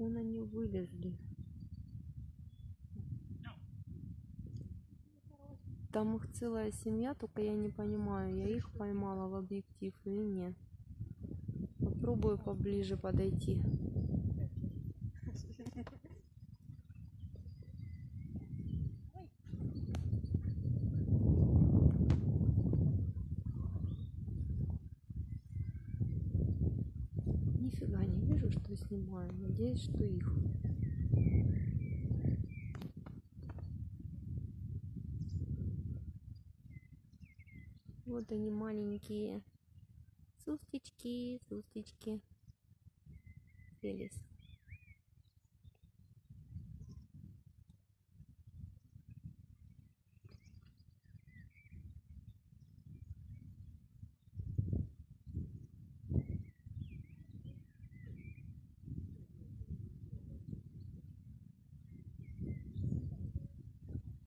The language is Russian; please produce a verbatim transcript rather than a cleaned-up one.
Вон они вылезли. Там их целая семья, только я не понимаю, я их поймала в объектив или нет. Попробую поближе подойти. Нифига не вижу, что снимаю. Надеюсь, что их. Вот они маленькие. Сустички, сустички. Фелис.